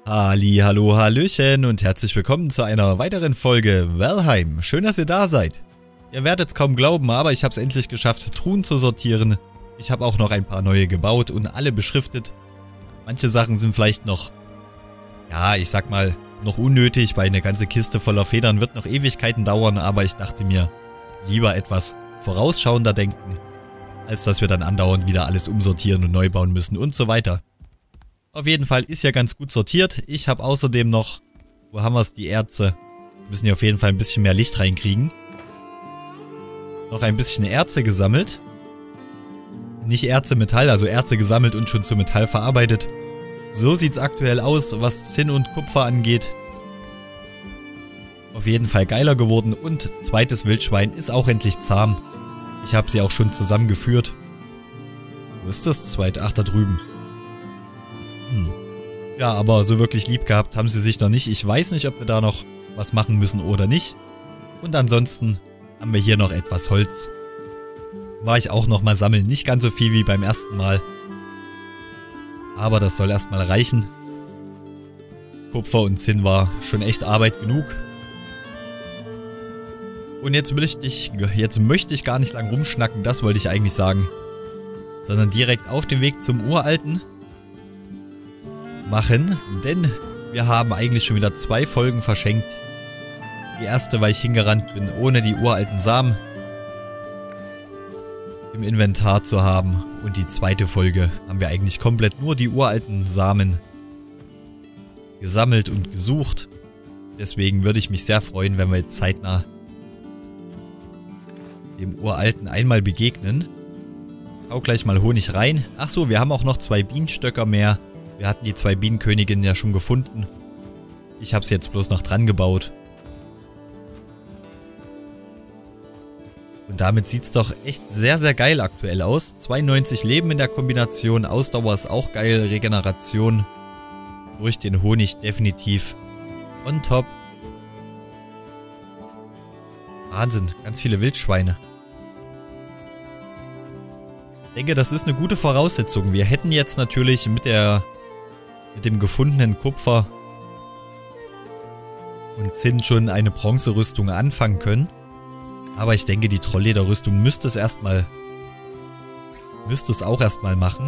Halli, hallo, hallöchen und herzlich willkommen zu einer weiteren Folge Valheim. Schön, dass ihr da seid. Ihr werdet es kaum glauben, aber ich habe es endlich geschafft, Truhen zu sortieren. Ich habe auch noch ein paar neue gebaut und alle beschriftet. Manche Sachen sind vielleicht noch, ja, ich sag mal, noch unnötig, weil eine ganze Kiste voller Federn wird noch Ewigkeiten dauern, aber ich dachte mir, lieber etwas vorausschauender denken, als dass wir dann andauernd wieder alles umsortieren und neu bauen müssen und so weiter. Auf jeden Fall ist ja ganz gut sortiert. Ich habe außerdem noch, wo haben wir es, die Erze. Wir müssen hier auf jeden Fall ein bisschen mehr Licht reinkriegen. Noch ein bisschen Erze gesammelt. Nicht Erze Metall, also Erze gesammelt und schon zu Metall verarbeitet. So sieht es aktuell aus, was Zinn und Kupfer angeht. Auf jeden Fall geiler geworden und zweites Wildschwein ist auch endlich zahm. Ich habe sie auch schon zusammengeführt. Wo ist das zweite? Ach, da drüben. Ja, aber so wirklich lieb gehabt haben sie sich noch nicht. Ich weiß nicht, ob wir da noch was machen müssen oder nicht. Und ansonsten haben wir hier noch etwas Holz. War ich auch nochmal sammeln. Nicht ganz so viel wie beim ersten Mal. Aber das soll erstmal reichen. Kupfer und Zinn war schon echt Arbeit genug. Und jetzt möchte ich gar nicht lang rumschnacken, das wollte ich eigentlich sagen. Sondern direkt auf dem Weg zum Uralten machen, denn wir haben eigentlich schon wieder 2 Folgen verschenkt. Die erste, weil ich hingerannt bin, ohne die uralten Samen im Inventar zu haben. Und die zweite Folge haben wir eigentlich komplett nur die uralten Samen gesammelt und gesucht. Deswegen würde ich mich sehr freuen, wenn wir jetzt zeitnah dem Uralten einmal begegnen. Hau gleich mal Honig rein. Achso, wir haben auch noch 2 Bienenstöcker mehr. Wir hatten die 2 Bienenköniginnen ja schon gefunden. Ich habe es jetzt bloß noch dran gebaut. Und damit sieht es doch echt sehr, sehr geil aktuell aus. 92 Leben in der Kombination. Ausdauer ist auch geil. Regeneration durch den Honig definitiv on top. Wahnsinn, ganz viele Wildschweine. Ich denke, das ist eine gute Voraussetzung. Wir hätten jetzt natürlich mit dem gefundenen Kupfer und Zinn schon eine Bronzerüstung anfangen können. Aber ich denke, die Trolllederrüstung müsste es auch erstmal machen.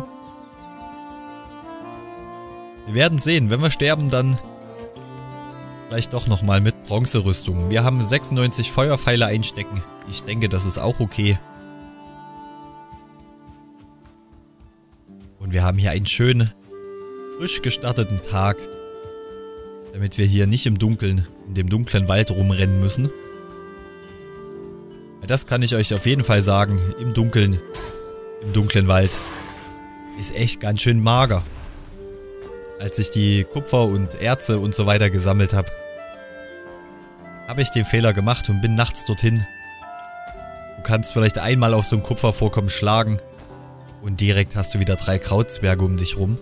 Wir werden sehen. Wenn wir sterben, dann vielleicht doch nochmal mit Bronzerüstung. Wir haben 96 Feuerpfeile einstecken. Ich denke, das ist auch okay. Und wir haben hier einen schönen, frisch gestarteten Tag, damit wir hier nicht im Dunkeln, in dem dunklen Wald rumrennen müssen. Das kann ich euch auf jeden Fall sagen, im dunklen Wald ist echt ganz schön mager. Als ich die Kupfer und Erze und so weiter gesammelt habe, habe ich den Fehler gemacht und bin nachts dorthin. Du kannst vielleicht einmal auf so ein Kupfervorkommen schlagen und direkt hast du wieder 3 Krautzwerge um dich rum.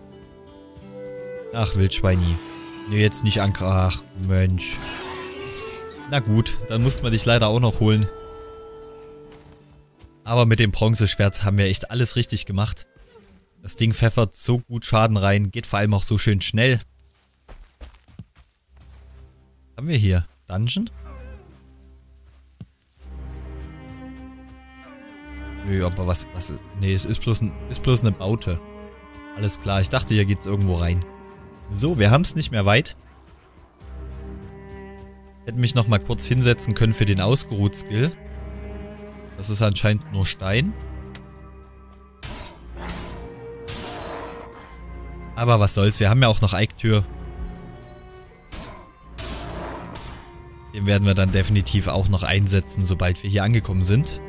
Ach, Wildschweini. Nee, jetzt nicht angreifen. Ach, Mensch. Na gut, dann mussten wir dich leider auch noch holen. Aber mit dem Bronzeschwert haben wir echt alles richtig gemacht. Das Ding pfeffert so gut Schaden rein, geht vor allem auch so schön schnell. Was haben wir hier? Dungeon? Nö, aber was nee, es ist bloß eine Baute. Alles klar, ich dachte, hier geht's irgendwo rein. So, wir haben es nicht mehr weit. Hätte mich noch mal kurz hinsetzen können für den Ausgeruht-Skill. Das ist anscheinend nur Stein. Aber was soll's, wir haben ja auch noch Eiktür. Den werden wir dann definitiv auch noch einsetzen, sobald wir hier angekommen sind.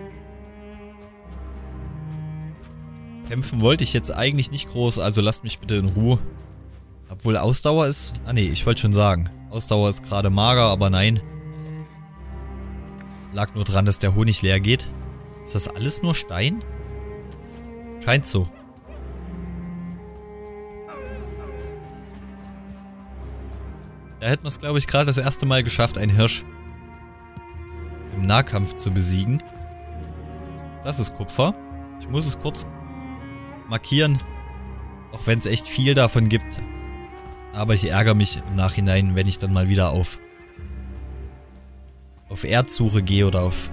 Kämpfen wollte ich jetzt eigentlich nicht groß, also lasst mich bitte in Ruhe. Obwohl Ausdauer ist... Ah ne, ich wollte schon sagen. Ausdauer ist gerade mager, aber nein. Lag nur dran, dass der Honig leer geht. Ist das alles nur Stein? Scheint so. Da hätten wir es, glaube ich, gerade das erste Mal geschafft, einen Hirsch im Nahkampf zu besiegen. Das ist Kupfer. Ich muss es kurz markieren. Auch wenn es echt viel davon gibt. Aber ich ärgere mich im Nachhinein, wenn ich dann mal wieder auf Erzsuche gehe oder auf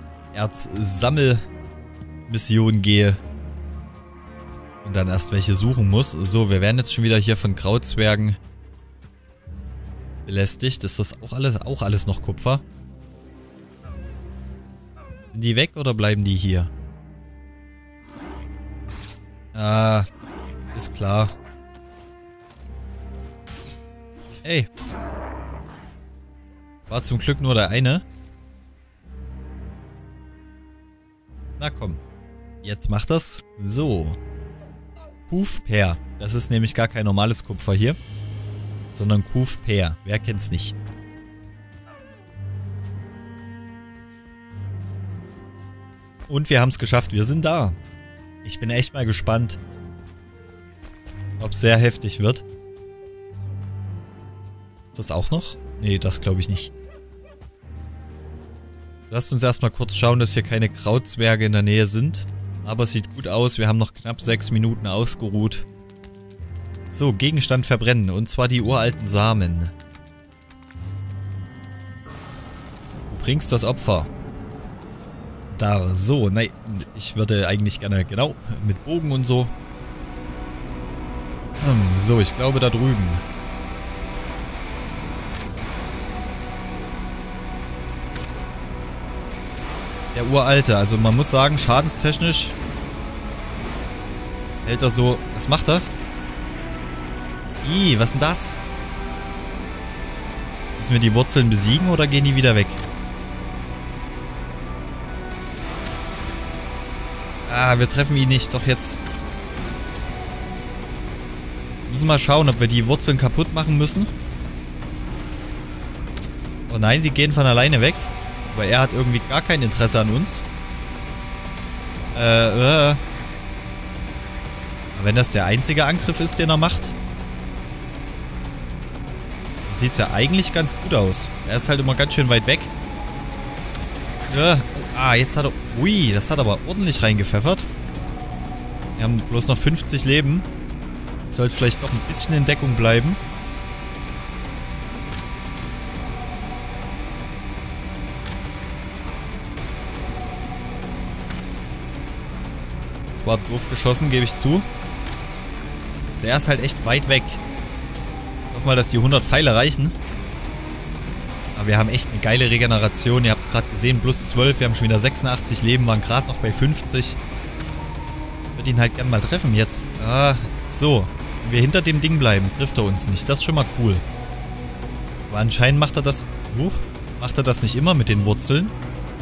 Erzsammelmission gehe. Und dann erst welche suchen muss. So, wir werden jetzt schon wieder hier von Krautzwergen belästigt. Ist das auch alles noch Kupfer? Sind die weg oder bleiben die hier? Ah, ist klar. Ey. War zum Glück nur der eine. Na komm. Jetzt macht das. So. Kufper. Das ist nämlich gar kein normales Kupfer hier. Sondern Kufper. Wer kennt's nicht? Und wir haben es geschafft. Wir sind da. Ich bin echt mal gespannt, ob es sehr heftig wird. Ist das auch noch? Nee, das glaube ich nicht. Lasst uns erstmal kurz schauen, dass hier keine Krautzwerge in der Nähe sind. Aber es sieht gut aus. Wir haben noch knapp 6 Minuten ausgeruht. So, Gegenstand verbrennen. Und zwar die uralten Samen. Du bringst das Opfer. Da, so. Nein, ich würde eigentlich gerne, genau, mit Bogen und so. So, ich glaube da drüben. Der uralte, also man muss sagen, schadenstechnisch hält er so... Was macht er? Ih, was ist denn das? Müssen wir die Wurzeln besiegen oder gehen die wieder weg? Ah, wir treffen ihn nicht. Doch jetzt. Wir müssen mal schauen, ob wir die Wurzeln kaputt machen müssen. Oh nein, sie gehen von alleine weg. Aber er hat irgendwie gar kein Interesse an uns. Aber wenn das der einzige Angriff ist, den er macht, dann sieht es ja eigentlich ganz gut aus. Er ist halt immer ganz schön weit weg. Ah, jetzt hat er... Ui, das hat aber ordentlich reingepfeffert. Wir haben bloß noch 50 Leben. Sollte vielleicht noch ein bisschen in Deckung bleiben. Das war doof geschossen, gebe ich zu. Der ist halt echt weit weg. Ich hoffe mal, dass die 100 Pfeile reichen. Aber wir haben echt eine geile Regeneration. Ihr habt es gerade gesehen, plus 12. Wir haben schon wieder 86 Leben, waren gerade noch bei 50. Ich würde ihn halt gern mal treffen jetzt. So. Wenn wir hinter dem Ding bleiben, trifft er uns nicht. Das ist schon mal cool. Aber anscheinend macht er das... macht er das nicht immer mit den Wurzeln.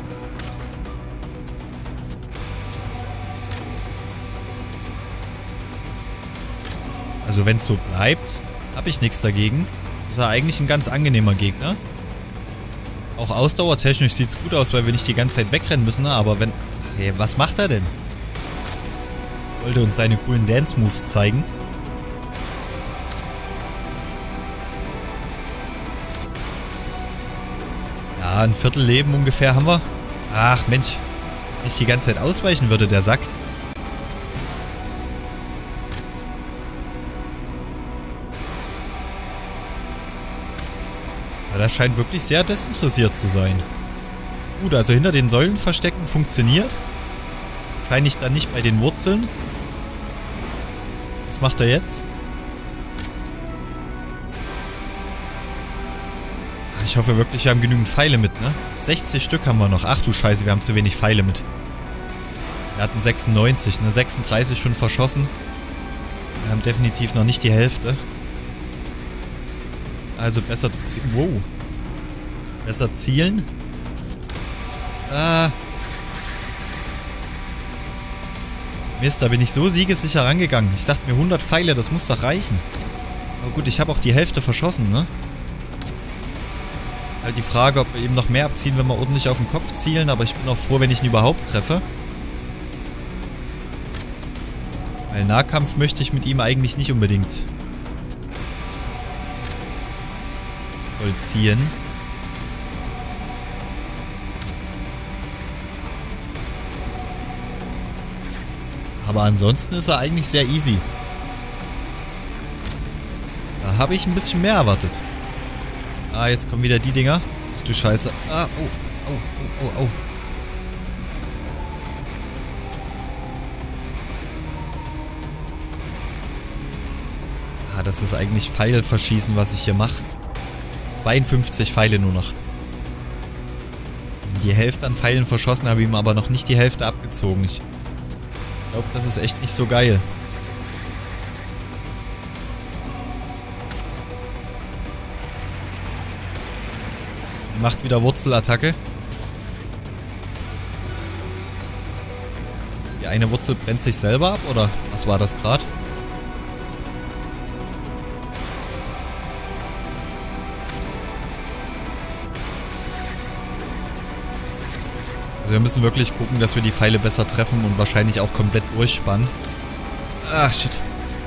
Also wenn es so bleibt, habe ich nichts dagegen. Ist ja eigentlich ein ganz angenehmer Gegner. Auch ausdauertechnisch sieht es gut aus, weil wir nicht die ganze Zeit wegrennen müssen, ne? Aber wenn... Hey, was macht er denn? Wollte uns seine coolen Dance-Moves zeigen. Ja, ein Viertelleben ungefähr haben wir. Ach Mensch, wenn ich die ganze Zeit ausweichen würde, der Sack. Das scheint wirklich sehr desinteressiert zu sein. Gut, also hinter den Säulen verstecken funktioniert. Wahrscheinlich dann nicht bei den Wurzeln. Was macht er jetzt? Ich hoffe wirklich, wir haben genügend Pfeile mit, ne? 60 Stück haben wir noch. Ach du Scheiße, wir haben zu wenig Pfeile mit. Wir hatten 96, ne? 36 schon verschossen. Wir haben definitiv noch nicht die Hälfte. Also besser... Wow. Besser zielen. Mist, da bin ich so siegessicher rangegangen. Ich dachte mir 100 Pfeile, das muss doch reichen. Aber gut, ich habe auch die Hälfte verschossen, ne? Halt die Frage, ob wir eben noch mehr abziehen, wenn wir ordentlich auf den Kopf zielen. Aber ich bin auch froh, wenn ich ihn überhaupt treffe. Weil Nahkampf möchte ich mit ihm eigentlich nicht unbedingt vollziehen. Aber ansonsten ist er eigentlich sehr easy. Da habe ich ein bisschen mehr erwartet. Ah, jetzt kommen wieder die Dinger. Ach du Scheiße. Ah, oh, oh, oh, oh, oh. Ah, das ist eigentlich Pfeilverschießen, was ich hier mache. 52 Pfeile nur noch. Die Hälfte an Pfeilen verschossen, habe ihm aber noch nicht die Hälfte abgezogen. Ich glaube, das ist echt nicht so geil. Er macht wieder Wurzelattacke. Die eine Wurzel brennt sich selber ab, oder was war das gerade? Also wir müssen wirklich gucken, dass wir die Pfeile besser treffen und wahrscheinlich auch komplett durchspannen. Ach, shit.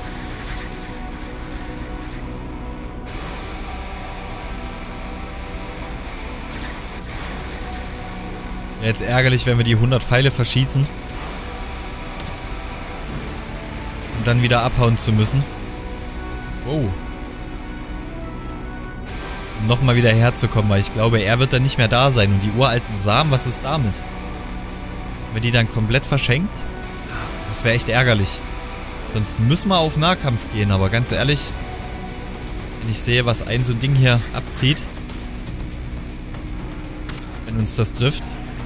Jetzt ärgerlich, wenn wir die 100 Pfeile verschießen. Um dann wieder abhauen zu müssen. Oh. Um nochmal wieder herzukommen, weil ich glaube, er wird dann nicht mehr da sein. Und die uralten Samen, was ist damit? Wenn wir die dann komplett verschenkt? Das wäre echt ärgerlich. Sonst müssen wir auf Nahkampf gehen, aber ganz ehrlich, wenn ich sehe, was ein so ein Ding hier abzieht, wenn uns das trifft,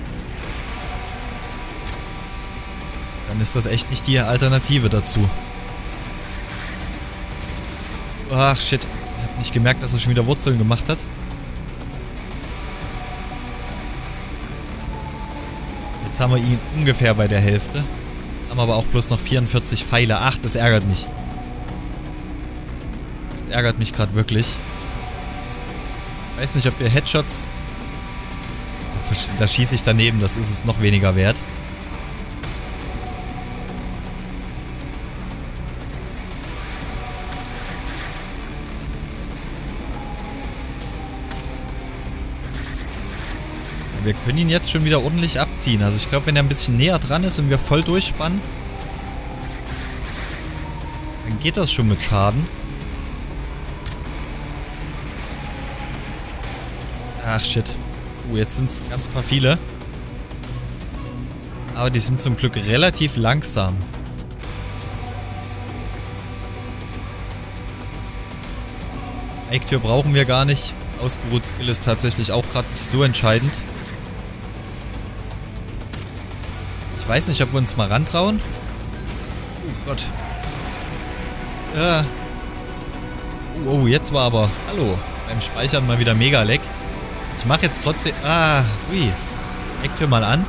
dann ist das echt nicht die Alternative dazu. Ach, shit. Ich habe nicht gemerkt, dass er schon wieder Wurzeln gemacht hat. Jetzt haben wir ihn ungefähr bei der Hälfte. Haben aber auch bloß noch 44 Pfeile. Ach, das ärgert mich. Das ärgert mich gerade wirklich. Ich weiß nicht, ob wir Headshots... Da schieße ich daneben, das ist es noch weniger wert. Wir können ihn jetzt schon wieder ordentlich abziehen. Also ich glaube, wenn er ein bisschen näher dran ist und wir voll durchspannen, dann geht das schon mit Schaden. Ach shit. Jetzt sind es ganz paar viele. Aber die sind zum Glück relativ langsam. Eiktür brauchen wir gar nicht. Ausgeruht Skill ist tatsächlich auch gerade nicht so entscheidend. Ich weiß nicht, ob wir uns mal rantrauen. Oh Gott. Oh, jetzt war aber... Hallo. Beim Speichern mal wieder mega Leck. Ich mache jetzt trotzdem... Ui. Eiktür mal an.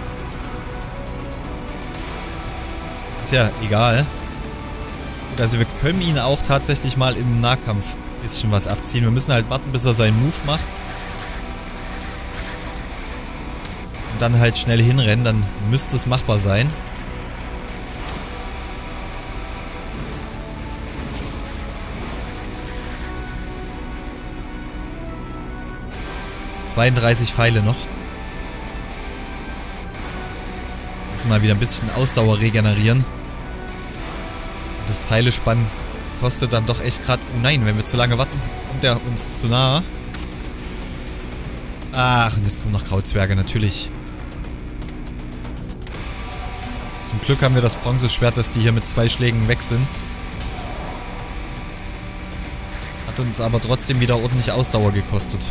Ist ja egal. Gut, also wir können ihn auch tatsächlich mal im Nahkampf ein bisschen was abziehen. Wir müssen halt warten, bis er seinen Move macht. Und dann halt schnell hinrennen, dann müsste es machbar sein. – 32 Pfeile noch. Müssen mal wieder ein bisschen Ausdauer regenerieren. Und das Pfeilespannen kostet dann doch echt gerade... Oh nein, wenn wir zu lange warten, kommt er uns zu nahe. Ach, und jetzt kommen noch Krautzwerge, natürlich. Zum Glück haben wir das Bronzeschwert, dass die hier mit 2 Schlägen weg sind. Hat uns aber trotzdem wieder ordentlich Ausdauer gekostet.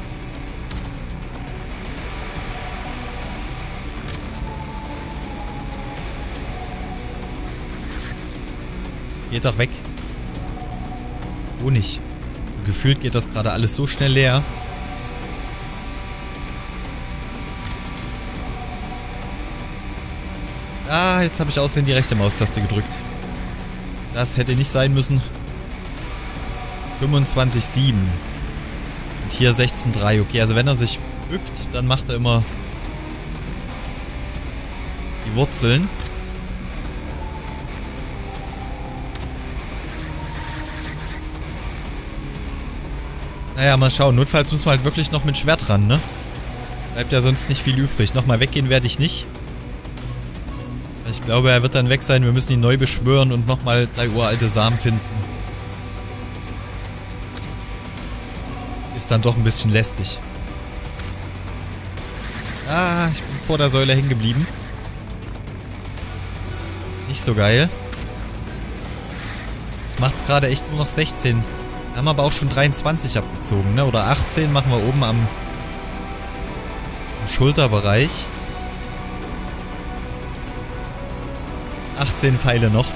Geht doch weg. Oh nicht. Gefühlt geht das gerade alles so schnell leer. Ah, jetzt habe ich außerdem die rechte Maustaste gedrückt. Das hätte nicht sein müssen. 25,7. Und hier 16,3. Okay, also wenn er sich bückt, dann macht er immer die Wurzeln. Naja, mal schauen. Notfalls müssen wir halt wirklich noch mit Schwert ran, ne? Bleibt ja sonst nicht viel übrig. Nochmal weggehen werde ich nicht. Ich glaube, er wird dann weg sein. Wir müssen ihn neu beschwören und nochmal 3 uralte Samen finden. ist dann doch ein bisschen lästig. Ah, ich bin vor der Säule hängen geblieben. Nicht so geil. Jetzt macht es gerade echt nur noch 16. Wir haben aber auch schon 23 abgezogen, ne? Oder 18 machen wir oben am Schulterbereich. 18 Pfeile noch.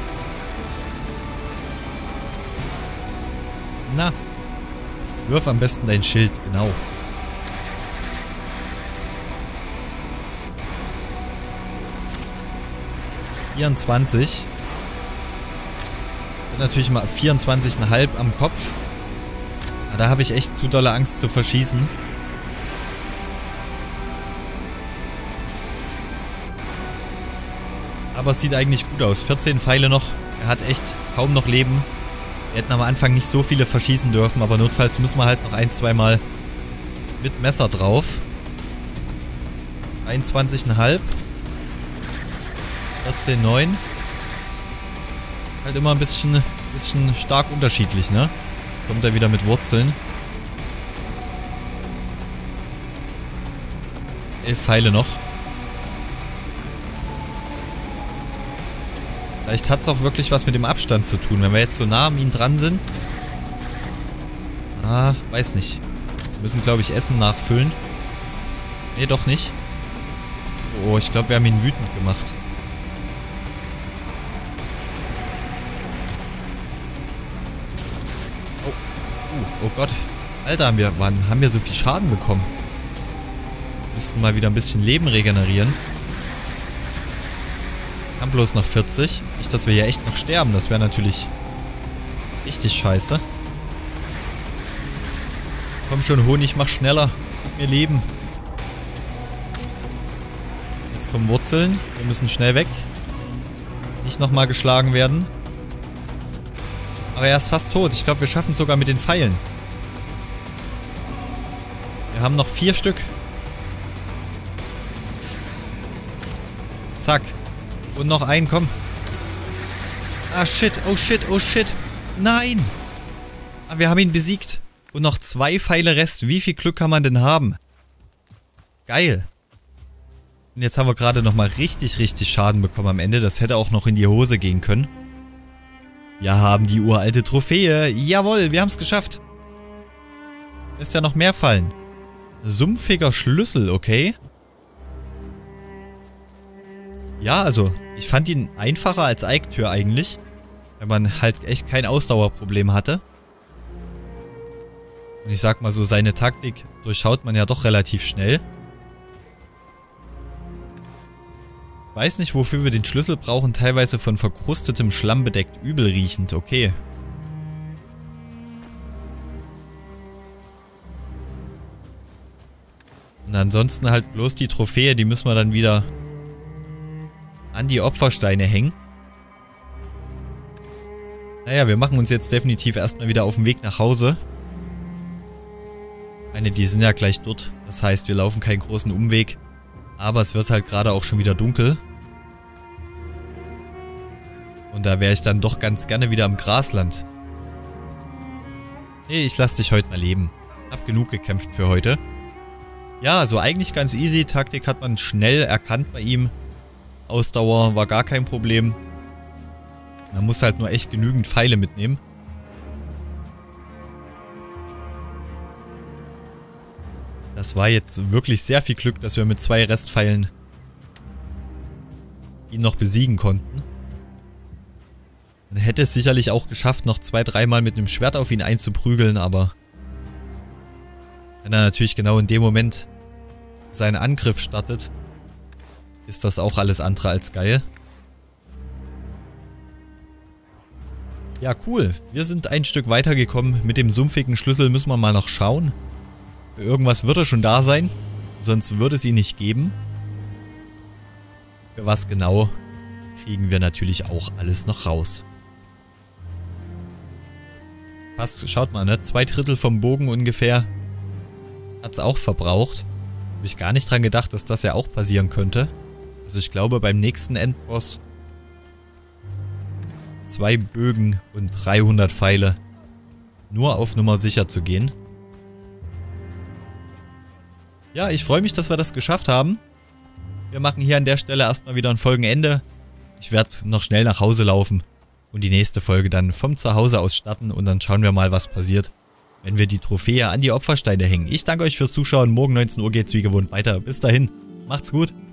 Na. Wirf am besten dein Schild, genau. ...24. Natürlich mal 24,5 am Kopf. Aber da habe ich echt zu dolle Angst zu verschießen. Aber es sieht eigentlich gut aus. 14 Pfeile noch. Er hat echt kaum noch Leben. Wir hätten am Anfang nicht so viele verschießen dürfen, aber notfalls müssen wir halt noch ein-, zweimal mit Messer drauf. 21,5. 14,9. Halt immer ein bisschen stark unterschiedlich, ne? Jetzt kommt er wieder mit Wurzeln. 11 Pfeile noch. Vielleicht hat es auch wirklich was mit dem Abstand zu tun, wenn wir jetzt so nah an ihn dran sind. Ah, weiß nicht. Wir müssen, glaube ich, Essen nachfüllen. Nee, doch nicht. Oh, ich glaube, wir haben ihn wütend gemacht. Oh Gott. Alter, haben wir so viel Schaden bekommen? Wir müssten mal wieder ein bisschen Leben regenerieren. Wir haben bloß noch 40. Nicht, dass wir hier echt noch sterben. Das wäre natürlich richtig scheiße. Komm schon, Honig, mach schneller. Gib mir Leben. Jetzt kommen Wurzeln. Wir müssen schnell weg. Nicht nochmal geschlagen werden. Aber er ist fast tot. Ich glaube, wir schaffen es sogar mit den Pfeilen. Wir haben noch 4 Stück. Zack. Und noch einen, komm. Ah, shit. Oh, shit. Oh, shit. Nein. Aber wir haben ihn besiegt. Und noch 2 Pfeile Rest. Wie viel Glück kann man denn haben? Geil. Und jetzt haben wir gerade nochmal richtig Schaden bekommen am Ende. Das hätte auch noch in die Hose gehen können. Wir haben die uralte Trophäe. Jawohl, wir haben es geschafft. Ist ja noch mehr Fallen. Sumpfiger Schlüssel, okay. Ja, also, ich fand ihn einfacher als Eiktür eigentlich. Wenn man halt echt kein Ausdauerproblem hatte. Und ich sag mal so, seine Taktik durchschaut man ja doch relativ schnell. Weiß nicht, wofür wir den Schlüssel brauchen. Teilweise von verkrustetem Schlamm bedeckt. Übel riechend. Okay. Und ansonsten halt bloß die Trophäe. Die müssen wir dann wieder an die Opfersteine hängen. Naja, wir machen uns jetzt definitiv erstmal wieder auf den Weg nach Hause. Ich meine, die sind ja gleich dort. Das heißt, wir laufen keinen großen Umweg. Aber es wird halt gerade auch schon wieder dunkel. Und da wäre ich dann doch ganz gerne wieder im Grasland. Nee, ich lasse dich heute mal leben. Hab genug gekämpft für heute. Ja, also eigentlich ganz easy. Taktik hat man schnell erkannt bei ihm. Ausdauer war gar kein Problem. Man muss halt nur echt genügend Pfeile mitnehmen. Das war jetzt wirklich sehr viel Glück, dass wir mit 2 Restpfeilen ihn noch besiegen konnten. Man hätte es sicherlich auch geschafft, noch 2-, 3 Mal mit einem Schwert auf ihn einzuprügeln, aber wenn er natürlich genau in dem Moment seinen Angriff startet, ist das auch alles andere als geil. Ja, cool. Wir sind ein Stück weitergekommen. Mit dem sumpfigen Schlüssel müssen wir mal noch schauen. Irgendwas wird er schon da sein. Sonst würde es ihn nicht geben. Für was genau, kriegen wir natürlich auch alles noch raus. Passt, schaut mal, ne? 2/3 vom Bogen ungefähr hat es auch verbraucht. Habe ich gar nicht dran gedacht, dass das ja auch passieren könnte. Also ich glaube, beim nächsten Endboss 2 Bögen und 300 Pfeile. Nur auf Nummer sicher zu gehen. Ja, ich freue mich, dass wir das geschafft haben. Wir machen hier an der Stelle erstmal wieder ein Folgenende. Ich werde noch schnell nach Hause laufen und die nächste Folge dann vom Zuhause aus starten und dann schauen wir mal, was passiert, wenn wir die Trophäe an die Opfersteine hängen. Ich danke euch fürs Zuschauen. Morgen 19 Uhr geht's wie gewohnt weiter. Bis dahin, macht's gut.